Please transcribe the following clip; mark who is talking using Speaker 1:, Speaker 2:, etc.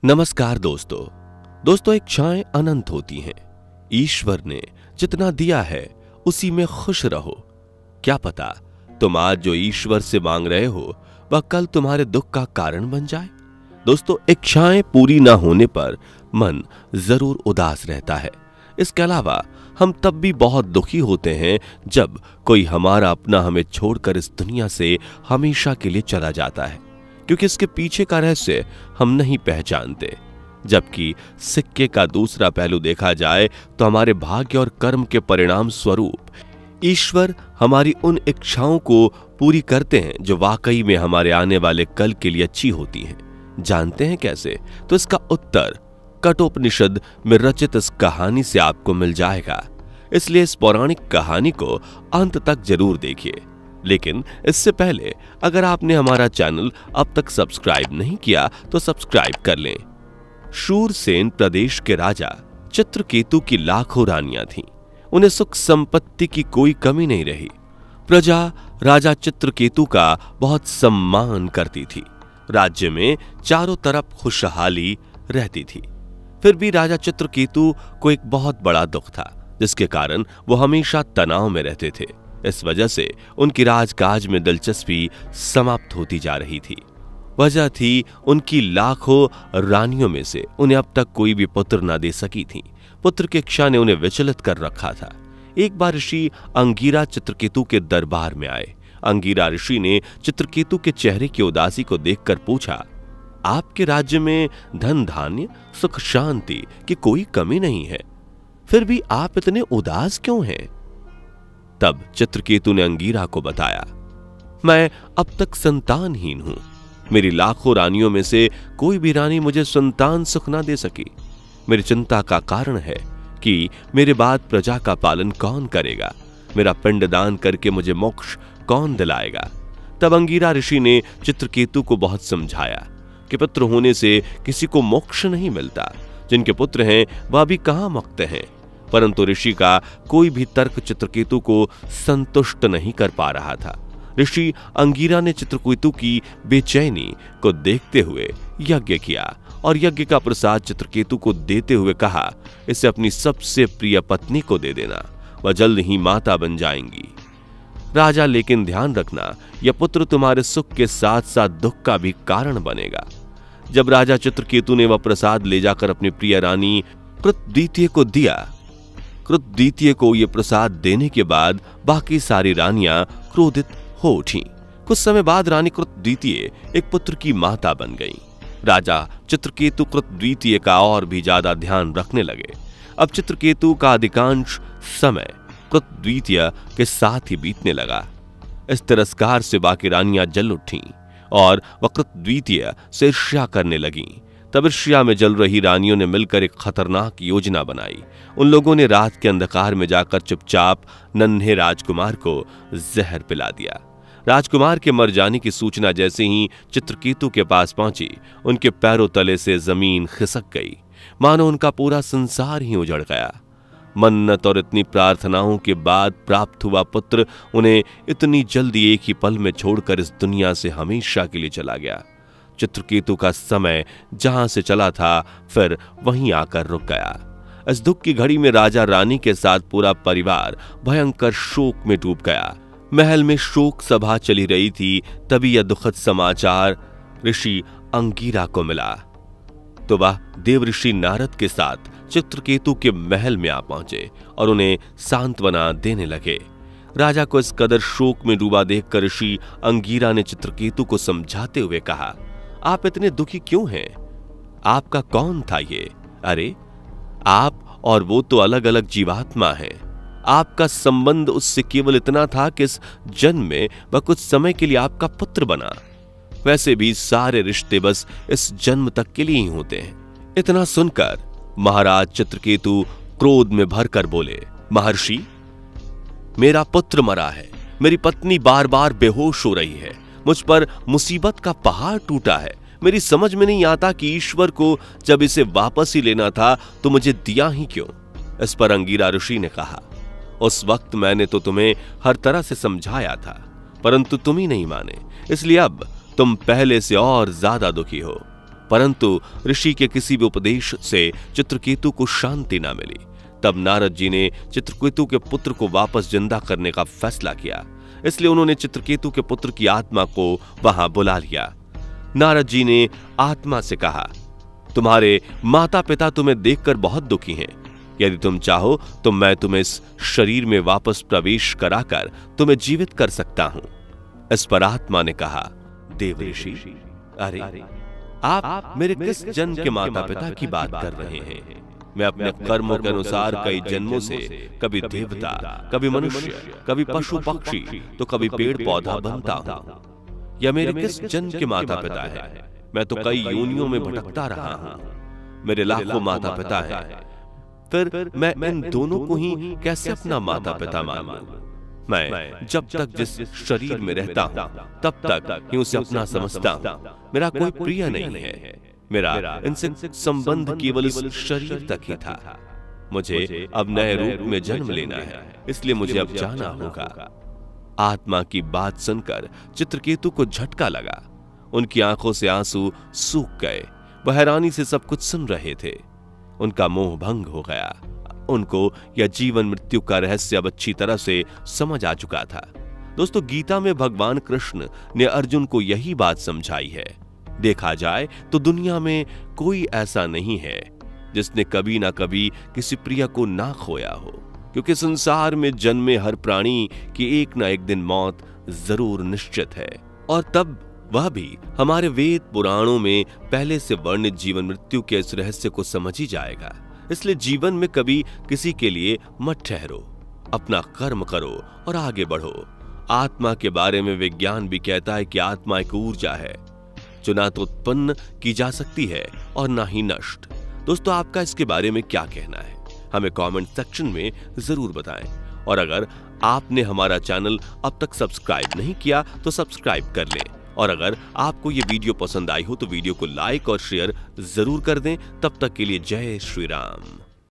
Speaker 1: नमस्कार दोस्तों एक इच्छाएं अनंत होती हैं। ईश्वर ने जितना दिया है उसी में खुश रहो। क्या पता तुम आज जो ईश्वर से मांग रहे हो वह कल तुम्हारे दुख का कारण बन जाए। दोस्तों, इच्छाएं पूरी ना होने पर मन जरूर उदास रहता है। इसके अलावा हम तब भी बहुत दुखी होते हैं जब कोई हमारा अपना हमें छोड़कर इस दुनिया से हमेशा के लिए चला जाता है, क्योंकि इसके पीछे का रहस्य हम नहीं पहचानते। जबकि सिक्के का दूसरा पहलू देखा जाए तो हमारे भाग्य और कर्म के परिणाम स्वरूप ईश्वर हमारी उन इच्छाओं को पूरी करते हैं जो वाकई में हमारे आने वाले कल के लिए अच्छी होती हैं। जानते हैं कैसे? तो इसका उत्तर कठोपनिषद में रचित इस कहानी से आपको मिल जाएगा। इसलिए इस पौराणिक कहानी को अंत तक जरूर देखिए। लेकिन इससे पहले अगर आपने हमारा चैनल अब तक सब्सक्राइब नहीं किया तो सब्सक्राइब कर लें। शूरसेन प्रदेश के राजा चित्रकेतु की लाखों रानियां थीं। उन्हें सुख संपत्ति की कोई कमी नहीं रही। प्रजा राजा चित्रकेतु का बहुत सम्मान करती थी। राज्य में चारों तरफ खुशहाली रहती थी। फिर भी राजा चित्रकेतु को एक बहुत बड़ा दुख था, जिसके कारण वो हमेशा तनाव में रहते थे। इस वजह से उनकी राजकाज में दिलचस्पी समाप्त होती जा रही थी। वजह थी उनकी लाखों रानियों में से उन्हें अब तक कोई भी पुत्र न दे सकी थी। पुत्र की इच्छा ने उन्हें विचलित कर रखा था। एक बार ऋषि अंगीरा चित्रकेतु के दरबार में आए। अंगीरा ऋषि ने चित्रकेतु के चेहरे की उदासी को देखकर पूछा, आपके राज्य में धन धान्य सुख शांति की कोई कमी नहीं है, फिर भी आप इतने उदास क्यों हैं? तब चित्रकेतु ने अंगीरा को बताया, मैं अब तक संतानहीन हूं। मेरी लाखों रानियों में से कोई भी रानी मुझे संतान सुख ना दे सकी। मेरी चिंता का कारण है कि मेरे बाद प्रजा का पालन कौन करेगा? मेरा पिंडदान करके मुझे मोक्ष कौन दिलाएगा? तब अंगीरा ऋषि ने चित्रकेतु को बहुत समझाया कि पुत्र होने से किसी को मोक्ष नहीं मिलता। जिनके पुत्र हैं वह भी कहां मुक्त हैं। परंतु ऋषि का कोई भी तर्क चित्रकेतु को संतुष्ट नहीं कर पा रहा था। ऋषि अंगीरा ने चित्रकेतु की बेचैनी को देखते हुए यज्ञ किया और यज्ञ का प्रसाद चित्रकेतु को देते हुए कहा, इसे अपनी सबसे प्रिय पत्नी को दे देना, वह जल्द ही माता बन जाएंगी। राजा, लेकिन ध्यान रखना, यह पुत्र तुम्हारे सुख के साथ साथ दुख का भी कारण बनेगा। जब राजा चित्रकेतु ने वह प्रसाद ले जाकर अपनी प्रिय रानी कृतद्वितीय को दिया, कृतद्वितीय को यह प्रसाद देने के बाद बाकी सारी रानियां क्रोधित हो उठी। कुछ समय बाद रानी कृतद्वितीय एक पुत्र की माता बन गई। राजा चित्रकेतु कृतद्वितीय का और भी ज्यादा ध्यान रखने लगे। अब चित्रकेतु का अधिकांश समय कृतद्वितीय के साथ ही बीतने लगा। इस तिरस्कार से बाकी रानियां जल उठीं और वह कृतद्वितीय से ईर्ष्या करने लगीं। तब ईर्ष्या में जल रही रानियों ने मिलकर एक खतरनाक योजना बनाई। उन लोगों ने रात के अंधकार में जाकर चुपचाप नन्हे राजकुमार को जहर पिला दिया। राजकुमार के मर जाने की सूचना जैसे ही चित्रकेतु के पास पहुंची, उनके पैरों तले से जमीन खिसक गई, मानो उनका पूरा संसार ही उजड़ गया। मन्नत और इतनी प्रार्थनाओं के बाद प्राप्त हुआ पुत्र उन्हें इतनी जल्दी एक ही पल में छोड़कर इस दुनिया से हमेशा के लिए चला गया। चित्रकेतु का समय जहां से चला था फिर वहीं आकर रुक गया। इस दुख की घड़ी में राजा रानी के साथ पूरा परिवार भयंकर शोक में डूब गया। महल में शोक सभा चली रही थी। तभी यह दुखद समाचार ऋषि अंगीरा को मिला तो वह देव ऋषि नारद के साथ चित्रकेतु के महल में आ पहुंचे और उन्हें सांत्वना देने लगे। राजा को इस कदर शोक में डूबा देखकर ऋषि अंगीरा ने चित्रकेतु को समझाते हुए कहा, आप इतने दुखी क्यों हैं? आपका कौन था ये? अरे, आप और वो तो अलग अलग जीवात्मा हैं। आपका संबंध उससे केवल इतना था कि इस जन्म में वह कुछ समय के लिए आपका पुत्र बना। वैसे भी सारे रिश्ते बस इस जन्म तक के लिए ही होते हैं। इतना सुनकर महाराज चित्रकेतु क्रोध में भरकर बोले, महर्षि, मेरा पुत्र मरा है। मेरी पत्नी बार बार बेहोश हो रही है। मुझ पर मुसीबत का पहाड़ टूटा है। मेरी समझ में नहीं आता कि ईश्वर को जब इसे वापस ही लेना था तो मुझे दिया ही क्यों? इस पर अंगीरा ऋषि ने कहा, उस वक्त मैंने तो तुम्हें हर तरह से समझाया था, परंतु तुम ही नहीं माने, इसलिए अब तुम पहले से और ज्यादा दुखी हो। परंतु ऋषि के किसी भी उपदेश से चित्रकेतु को शांति ना मिली। तब नारद जी ने चित्रकेतु के पुत्र को वापस जिंदा करने का फैसला किया। इसलिए उन्होंने चित्रकेतु के पुत्र की आत्मा को वहां बुला लिया। नारद जी ने आत्मा से कहा, तुम्हारे माता पिता तुम्हें देखकर बहुत दुखी हैं। यदि तुम चाहो तो मैं तुम्हें इस शरीर में वापस प्रवेश कराकर तुम्हें जीवित कर सकता हूं। इस पर आत्मा ने कहा, देव ऋषि, अरे आप मेरे किस जन्म के माता पिता की बात कर रहे हैं? मैं अपने कर्मों के अनुसार कई जन्मों से कभी देवता, कभी मनुष्य, कभी पशु पक्षी, तो कभी पेड़ पौधा बनता हूं। या मेरे किस जन्म के माता पिता है? मैं तो कई योनियों में भटकता रहा हूं। मेरे लाखों माता पिता हैं। फिर मैं इन दोनों को ही कैसे अपना माता पिता मान लूं? मैं जब तक जिस शरीर में रहता हूं तब तक ही उसे अपना समझता हूं। मेरा कोई प्रिय नहीं है। मेरा इनसे संबंध केवल इस शरीर तक ही था। मुझे अब नए रूप में जन्म लेना है, इसलिए मुझे अब जाना होगा। आत्मा की बात सुनकर चित्रकेतु को झटका लगा। उनकी आंखों से आंसू सूख गए। वह हैरानी से सब कुछ सुन रहे थे। उनका मोह भंग हो गया। उनको यह जीवन मृत्यु का रहस्य अब अच्छी तरह से समझ आ चुका था। दोस्तों, गीता में भगवान कृष्ण ने अर्जुन को यही बात समझाई है। देखा जाए तो दुनिया में कोई ऐसा नहीं है जिसने कभी ना कभी किसी प्रिय को ना खोया हो, क्योंकि संसार में जन्मे हर प्राणी की एक ना एक दिन मौत जरूर निश्चित है। और तब वह भी हमारे वेद पुराणों में पहले से वर्णित जीवन मृत्यु के इस रहस्य को समझ ही जाएगा। इसलिए जीवन में कभी किसी के लिए मत ठहरो, अपना कर्म करो और आगे बढ़ो। आत्मा के बारे में विज्ञान भी कहता है कि आत्मा एक ऊर्जा है जो ना तो उत्पन्न की जा सकती है और ना ही नष्ट। दोस्तों, आपका इसके बारे में क्या कहना है? हमें कमेंट सेक्शन में जरूर बताएं। और अगर आपने हमारा चैनल अब तक सब्सक्राइब नहीं किया तो सब्सक्राइब कर लें। और अगर आपको ये वीडियो पसंद आई हो तो वीडियो को लाइक और शेयर जरूर कर दें। तब तक के लिए जय श्री राम।